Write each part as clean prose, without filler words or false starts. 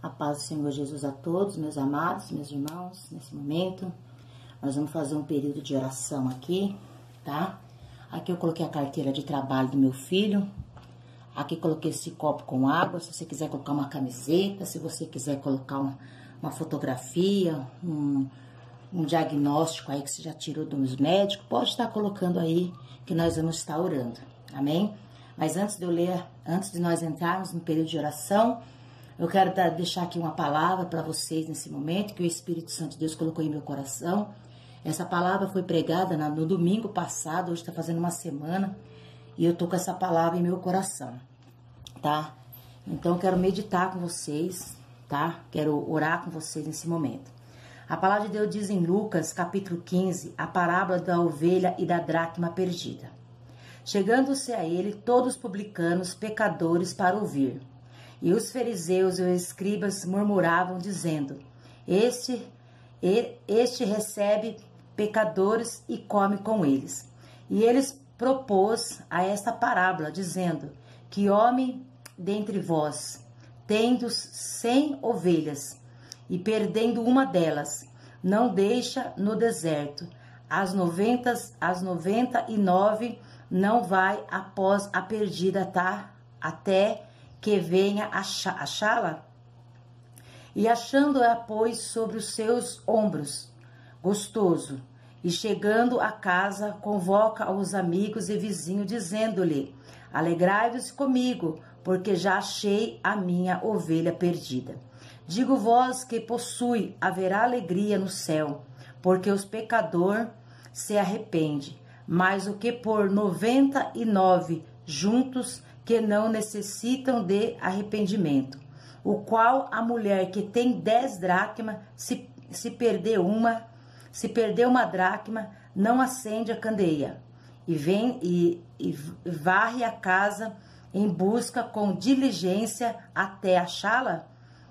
A paz do Senhor Jesus a todos, meus amados, meus irmãos. Nesse momento, nós vamos fazer um período de oração aqui, tá? Aqui eu coloquei a carteira de trabalho do meu filho. Aqui coloquei esse copo com água. Se você quiser colocar uma camiseta, se você quiser colocar uma fotografia, um diagnóstico aí que você já tirou dos médicos, pode estar colocando aí que nós vamos estar orando, amém? Mas antes de eu ler, antes de nós entrarmos no período de oração, eu quero deixar aqui uma palavra para vocês nesse momento, que o Espírito Santo de Deus colocou em meu coração. Essa palavra foi pregada no domingo passado, hoje está fazendo uma semana, e eu tô com essa palavra em meu coração, tá? Então eu quero meditar com vocês, tá? Quero orar com vocês nesse momento. A palavra de Deus diz em Lucas, capítulo 15, a parábola da ovelha e da dracma perdida. Chegando-se a ele, todos os publicanos, pecadores, para ouvir. E os fariseus e os escribas murmuravam, dizendo, este recebe pecadores e come com eles. E eles propôs a esta parábola, dizendo, que homem dentre vós, tendo 100 ovelhas, e perdendo uma delas, não deixa no deserto, as 99 não vai após a perdida, tá? Até que venha achá-la, e achando-a pôs sobre os seus ombros, gostoso, e chegando a casa, convoca os amigos e vizinhos, dizendo-lhe, alegrai-vos comigo, porque já achei a minha ovelha perdida. Digo vós que possui, haverá alegria no céu, porque os pecadores se arrepende, mas o que por 99 juntos, que não necessitam de arrependimento, o qual a mulher que tem 10 dracmas, se perder uma dracma, não acende a candeia, e vem e varre a casa em busca com diligência até achá-la,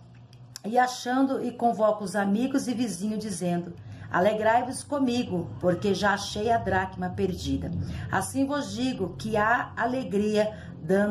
e achando e convoca os amigos e vizinhos, dizendo, alegrai-vos comigo, porque já achei a dracma perdida. Assim vos digo que há alegria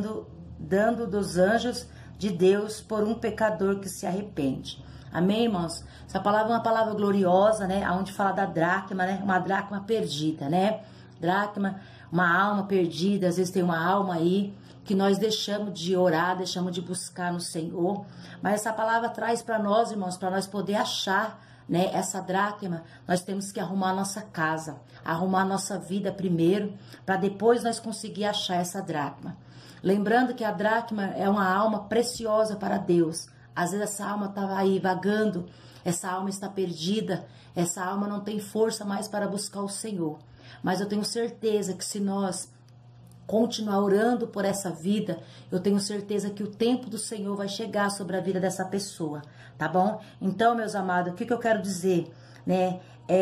dando dos anjos de Deus por um pecador que se arrepende. Amém, irmãos? Essa palavra é uma palavra gloriosa, né? Onde fala da dracma, né? Uma dracma perdida, né? Dracma, uma alma perdida. Às vezes tem uma alma aí que nós deixamos de orar, deixamos de buscar no Senhor. Mas essa palavra traz para nós, irmãos, para nós poder achar, né, essa dracma, nós temos que arrumar a nossa casa, arrumar a nossa vida primeiro, para depois nós conseguir achar essa dracma. Lembrando que a dracma é uma alma preciosa para Deus. Às vezes essa alma estava aí vagando, essa alma está perdida, essa alma não tem força mais para buscar o Senhor. Mas eu tenho certeza que se nós continuar orando por essa vida, eu tenho certeza que o tempo do Senhor vai chegar sobre a vida dessa pessoa, tá bom? Então, meus amados, o que eu quero dizer, né?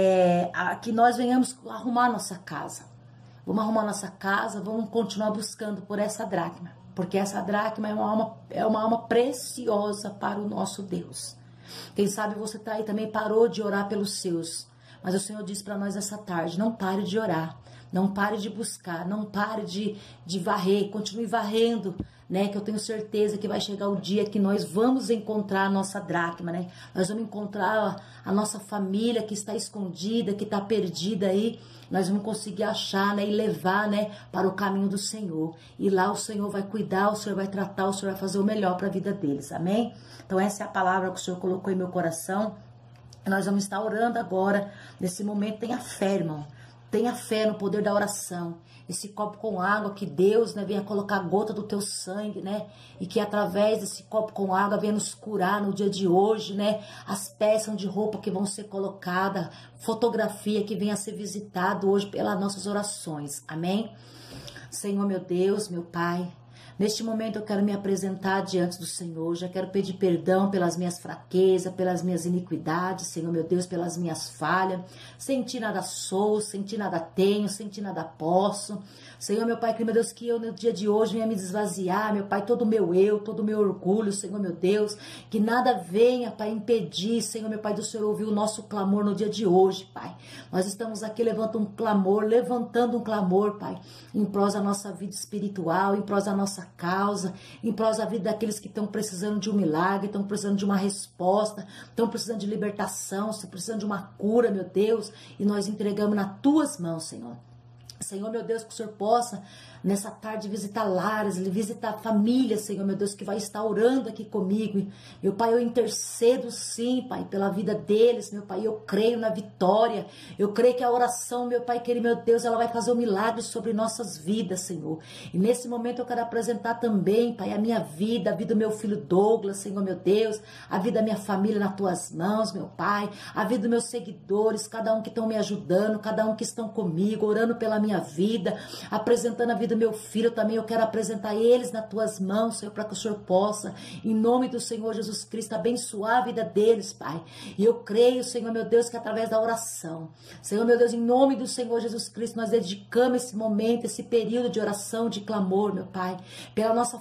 Que nós venhamos arrumar nossa casa. Vamos arrumar nossa casa, vamos continuar buscando por essa dracma, porque essa dracma é uma alma preciosa para o nosso Deus. Quem sabe você tá aí também parou de orar pelos seus, mas o Senhor disse para nós essa tarde, não pare de orar. Não pare de buscar, não pare de varrer, continue varrendo, né? Que eu tenho certeza que vai chegar o dia que nós vamos encontrar a nossa dracma, né? Nós vamos encontrar a nossa família que está escondida, que está perdida aí. Nós vamos conseguir achar, né? E levar, né? Para o caminho do Senhor. E lá o Senhor vai cuidar, o Senhor vai tratar, o Senhor vai fazer o melhor para a vida deles, amém? Então essa é a palavra que o Senhor colocou em meu coração. Nós vamos estar orando agora, nesse momento. Tenha fé, irmão. Tenha fé no poder da oração. Esse copo com água, que Deus, né, venha colocar a gota do teu sangue, né? E que através desse copo com água venha nos curar no dia de hoje, né? As peças de roupa que vão ser colocadas, fotografia que venha a ser visitado hoje pelas nossas orações. Amém? Senhor, meu Deus, meu Pai, neste momento eu quero me apresentar diante do Senhor, já quero pedir perdão pelas minhas fraquezas, pelas minhas iniquidades, Senhor meu Deus, pelas minhas falhas. Sem ti nada sou, sem ti nada tenho, sem ti nada posso. Senhor meu Pai, meu Deus, que eu no dia de hoje venha me esvaziar, meu Pai, todo o meu eu, todo o meu orgulho, Senhor meu Deus, que nada venha para impedir, Senhor meu Pai, do Senhor ouvir o nosso clamor no dia de hoje, Pai. Nós estamos aqui levantando um clamor, Pai, em prol da nossa vida espiritual, em prol da nossa causa, em prol da vida daqueles que estão precisando de um milagre, estão precisando de uma resposta, estão precisando de libertação, estão precisando de uma cura, meu Deus, e nós entregamos nas tuas mãos, Senhor. Senhor, meu Deus, que o Senhor possa nessa tarde visitar lares, visitar famílias, Senhor, meu Deus, que vai estar orando aqui comigo. Meu Pai, eu intercedo sim, Pai, pela vida deles, meu Pai, eu creio na vitória, eu creio que a oração, meu Pai querido, meu Deus, ela vai fazer um milagre sobre nossas vidas, Senhor. E nesse momento eu quero apresentar também, Pai, a minha vida, a vida do meu filho Douglas, Senhor, meu Deus, a vida da minha família nas tuas mãos, meu Pai, a vida dos meus seguidores, cada um que estão me ajudando, cada um que estão comigo, orando pela minha vida, apresentando a vida do meu filho também, eu quero apresentar eles nas tuas mãos, Senhor, para que o Senhor possa, em nome do Senhor Jesus Cristo, abençoar a vida deles, Pai. E eu creio, Senhor, meu Deus, que através da oração, Senhor, meu Deus, em nome do Senhor Jesus Cristo, nós dedicamos esse momento, esse período de oração, de clamor, meu Pai, pela nossa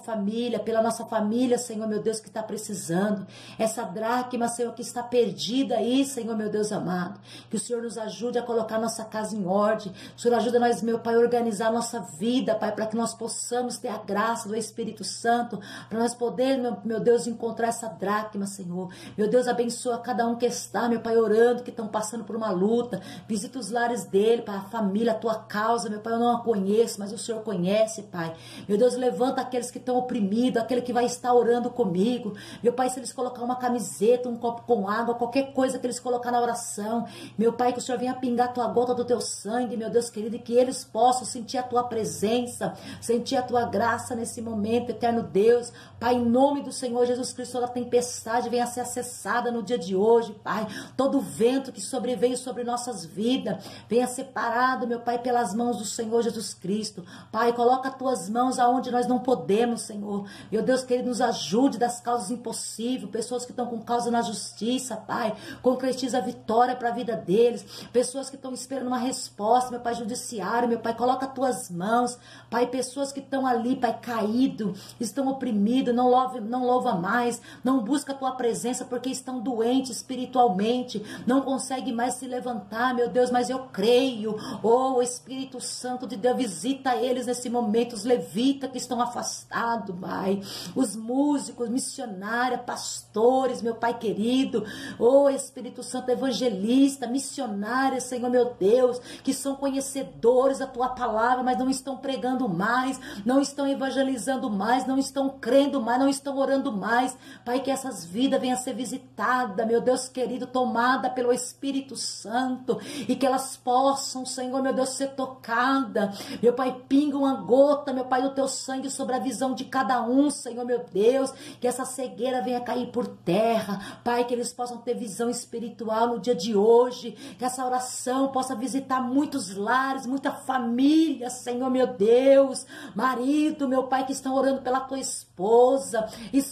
família, Senhor, meu Deus, que está precisando, essa dracma, Senhor, que está perdida aí, Senhor, meu Deus amado, que o Senhor nos ajude a colocar nossa casa em ordem, o Senhor ajuda nós, meu Pai, a organizar a nossa vida, Pai, para que nós possamos ter a graça do Espírito Santo, para nós podermos, meu Deus, encontrar essa dracma, Senhor. Meu Deus, abençoa cada um que está, meu Pai, orando, que estão passando por uma luta. Visita os lares dele, Pai, a família, a tua causa, meu Pai, eu não a conheço, mas o Senhor conhece, Pai. Meu Deus, levanta aqueles que estão oprimidos, aquele que vai estar orando comigo. Meu Pai, se eles colocar uma camiseta, um copo com água, qualquer coisa que eles colocar na oração, meu Pai, que o Senhor venha pingar a tua gota do teu sangue, meu Deus querido, e que eles possam sentir a tua presença, sentir a tua graça nesse momento, eterno Deus. Pai, em nome do Senhor Jesus Cristo, toda tempestade venha ser acessada no dia de hoje, Pai. Todo vento que sobreveio sobre nossas vidas, venha ser parado, meu Pai, pelas mãos do Senhor Jesus Cristo. Pai, coloca as tuas mãos aonde nós não podemos, Senhor. Meu Deus querido, nos ajude das causas impossíveis, pessoas que estão com causa na justiça, Pai. Concretiza a vitória para a vida deles. Pessoas que estão esperando uma resposta, meu Pai, judiciário, meu Pai, coloca as tuas mãos, Pai, pessoas que estão ali, Pai, caído, estão oprimidos, não louva mais, não busca a tua presença porque estão doentes espiritualmente, não conseguem mais se levantar, meu Deus, mas eu creio, oh, Espírito Santo de Deus, visita eles nesse momento, os levitas que estão afastados, Pai, os músicos, missionários, pastores, meu Pai querido, oh, Espírito Santo, evangelista, missionários, Senhor, meu Deus, que são conhecedores da tua palavra, mas não estão pregando mais, não estão evangelizando mais, não estão crendo mais, não estão orando mais, Pai, que essas vidas venham a ser visitadas, meu Deus querido, tomada pelo Espírito Santo, e que elas possam, Senhor, meu Deus, ser tocada, meu Pai, pinga uma gota, meu Pai, do teu sangue sobre a visão de cada um, Senhor, meu Deus, que essa cegueira venha cair por terra, Pai, que eles possam ter visão espiritual no dia de hoje, que essa oração possa visitar muitos lares, muita família, Senhor, meu Deus, marido, meu Pai, que estão orando pela tua esposa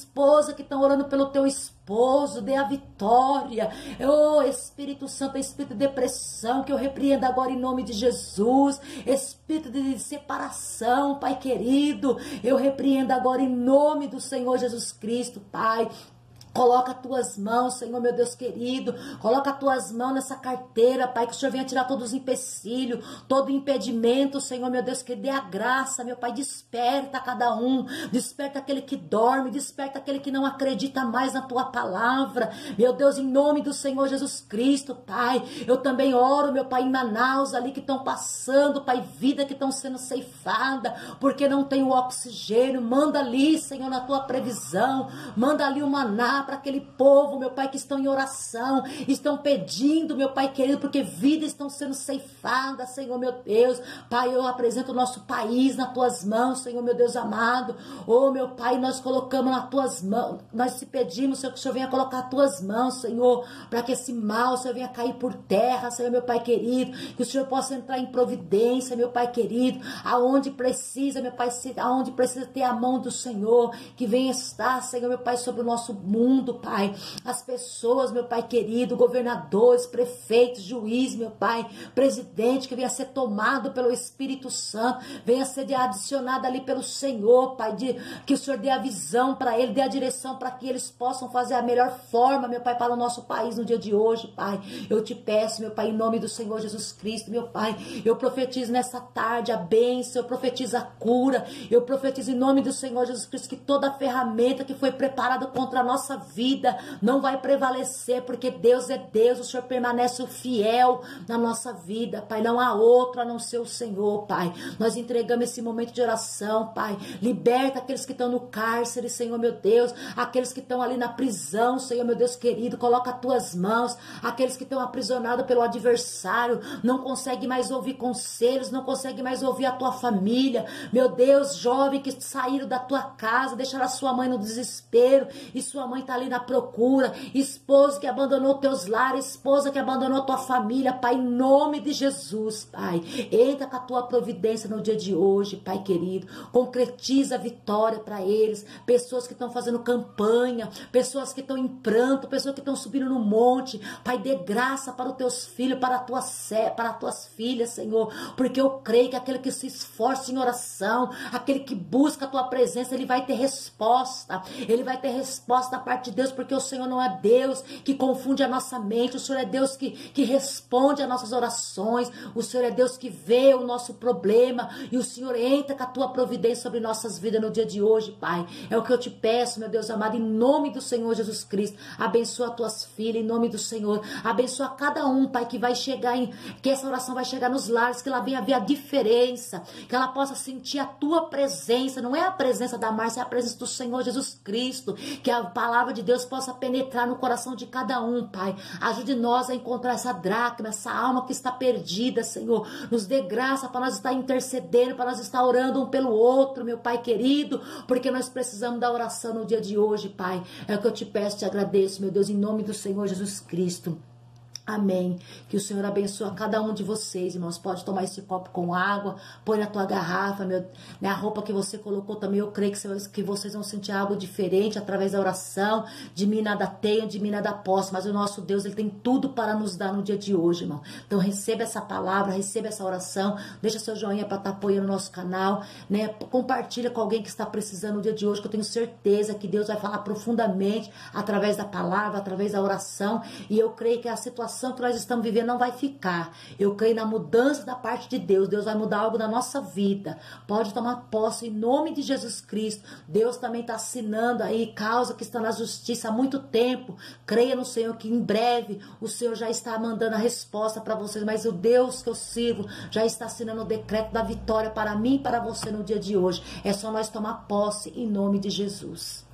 que estão orando pelo teu esposo, dê a vitória, oh, Espírito Santo, espírito de depressão, que eu repreendo agora em nome de Jesus, espírito de separação, Pai querido, eu repreendo agora em nome do Senhor Jesus Cristo, Pai. Coloca as tuas mãos, Senhor, meu Deus querido, coloca as tuas mãos nessa carteira, Pai, que o Senhor venha tirar todos os empecilhos, todo impedimento, Senhor, meu Deus, que dê a graça, meu Pai, desperta cada um, desperta aquele que dorme, desperta aquele que não acredita mais na tua palavra, meu Deus, em nome do Senhor Jesus Cristo, Pai, eu também oro, meu Pai, em Manaus, ali que estão passando, Pai, vida que estão sendo ceifada, porque não tem o oxigênio, manda ali, Senhor, na tua previsão, manda ali o maná, para aquele povo, meu Pai, que estão em oração, estão pedindo, meu Pai querido, porque vidas estão sendo ceifadas, Senhor, meu Deus. Pai, eu apresento o nosso país nas tuas mãos, Senhor, meu Deus amado. Oh, meu Pai, nós colocamos nas tuas mãos, nós te pedimos, Senhor, que o Senhor venha colocar as tuas mãos, Senhor, para que esse mal, Senhor, venha cair por terra, Senhor, meu Pai querido, que o Senhor possa entrar em providência, meu Pai querido, aonde precisa, meu Pai, aonde precisa ter a mão do Senhor, que venha estar, Senhor, meu Pai, sobre o nosso mundo, mundo, Pai. As pessoas, meu Pai querido, governadores, prefeitos, juízes, meu Pai, presidente, que venha ser tomado pelo Espírito Santo, venha ser adicionado ali pelo Senhor, Pai, que o Senhor dê a visão para ele, dê a direção para que eles possam fazer a melhor forma, meu Pai, para o nosso país no dia de hoje, Pai. Eu te peço, meu Pai, em nome do Senhor Jesus Cristo, meu Pai, eu profetizo nessa tarde a bênção, eu profetizo a cura, eu profetizo em nome do Senhor Jesus Cristo que toda ferramenta que foi preparada contra a nossa vida não vai prevalecer, porque Deus é Deus, o Senhor permanece fiel na nossa vida, Pai, não há outro a não ser o Senhor, Pai. Nós entregamos esse momento de oração, Pai, liberta aqueles que estão no cárcere, Senhor meu Deus, aqueles que estão ali na prisão, Senhor meu Deus querido, coloca as tuas mãos, aqueles que estão aprisionados pelo adversário, não conseguem mais ouvir conselhos, não conseguem mais ouvir a tua família, meu Deus, jovem que saíram da tua casa, deixaram a sua mãe no desespero, e sua mãe está ali na procura, esposo que abandonou teus lares, esposa que abandonou tua família, Pai, em nome de Jesus, Pai, entra com a tua providência no dia de hoje, Pai querido, concretiza a vitória para eles, pessoas que estão fazendo campanha, pessoas que estão em pranto, pessoas que estão subindo no monte, Pai, dê graça para os teus filhos, para as tuas filhas, Senhor, porque eu creio que aquele que se esforça em oração, aquele que busca a tua presença, ele vai ter resposta, ele vai ter resposta da parte de Deus, porque o Senhor não é Deus que confunde a nossa mente, o Senhor é Deus que responde às nossas orações, o Senhor é Deus que vê o nosso problema, e o Senhor entra com a tua providência sobre nossas vidas no dia de hoje, Pai, é o que eu te peço, meu Deus amado, em nome do Senhor Jesus Cristo, abençoa as tuas filhas, em nome do Senhor, abençoa cada um, Pai, que vai chegar que essa oração vai chegar nos lares, que ela venha ver a diferença, que ela possa sentir a tua presença, não é a presença da Márcia, é a presença do Senhor Jesus Cristo, que a palavra de Deus possa penetrar no coração de cada um, Pai, ajude nós a encontrar essa dracma, essa alma que está perdida, Senhor, nos dê graça para nós estar intercedendo, para nós estar orando um pelo outro, meu Pai querido, porque nós precisamos da oração no dia de hoje, Pai, é o que eu te peço, te agradeço, meu Deus, em nome do Senhor Jesus Cristo. Amém. Que o Senhor abençoe a cada um de vocês, irmãos. Pode tomar esse copo com água, põe na tua garrafa, a roupa que você colocou também. Eu creio que vocês vão sentir algo diferente através da oração. De mim nada tenho, de mim nada posso. Mas o nosso Deus, Ele tem tudo para nos dar no dia de hoje, irmão. Então receba essa palavra, receba essa oração. Deixa seu joinha para estar apoiando o nosso canal, né? Compartilha com alguém que está precisando no dia de hoje, que eu tenho certeza que Deus vai falar profundamente através da palavra, através da oração. E eu creio que a situação que nós estamos vivendo não vai ficar. Eu creio na mudança da parte de Deus. Deus vai mudar algo na nossa vida. Pode tomar posse em nome de Jesus Cristo. Deus também está assinando aí causa que está na justiça há muito tempo. Creia no Senhor que em breve o Senhor já está mandando a resposta para vocês. Mas o Deus que eu sirvo já está assinando o decreto da vitória para mim e para você no dia de hoje. É só nós tomar posse em nome de Jesus.